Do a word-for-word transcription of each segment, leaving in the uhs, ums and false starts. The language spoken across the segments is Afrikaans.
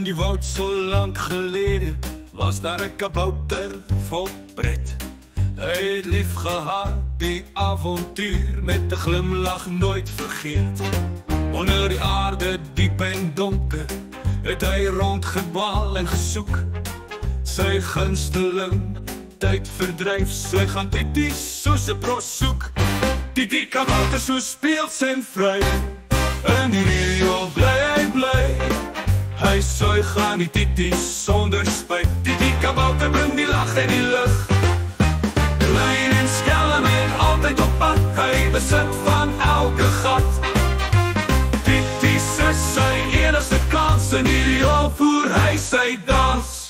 In die woud so lang gelede was daar 'n kabouter vol pret. Hy het lief gehad die avontuur met 'n glimlach nooit vergeet. Onder die aarde diep en donker het hy rondgedwaal en gesoek. Sy gunsteling tyd verdryf, so hy gaan Titi soos 'n pros soek. Titi kabouter so speels en vry, in die reël bly hy bly. Hy suig aan die Titi sonder spyt. Titi kabouter bring die lag en die lig. Klein en skelm en altyd op pad, hy besit van elke gat. Titi se sy enigste kans, in hierdie al voer hy sy dans.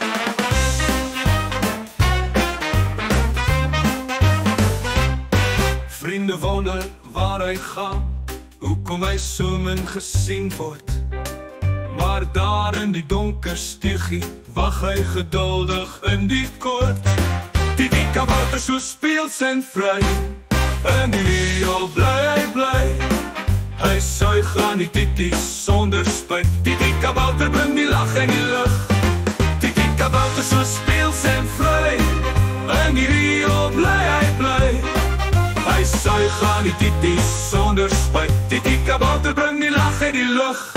Vriende wonder waar hy gaan, hoekom hy so min gesien word. Maar daar in die donker stiegie wag hy geduldig in die koord. Titi kabouter so speels en vry, in die reël bly hy bly. Hy suig aan die Titi sonder spyt. Titi kabouter bring die lag en die lig. Titi kabouter so speels en vry, in die reël bly hy bly. Hy suig aan die Titi sonder spyt. Titi kabouter bring die lag en die lig.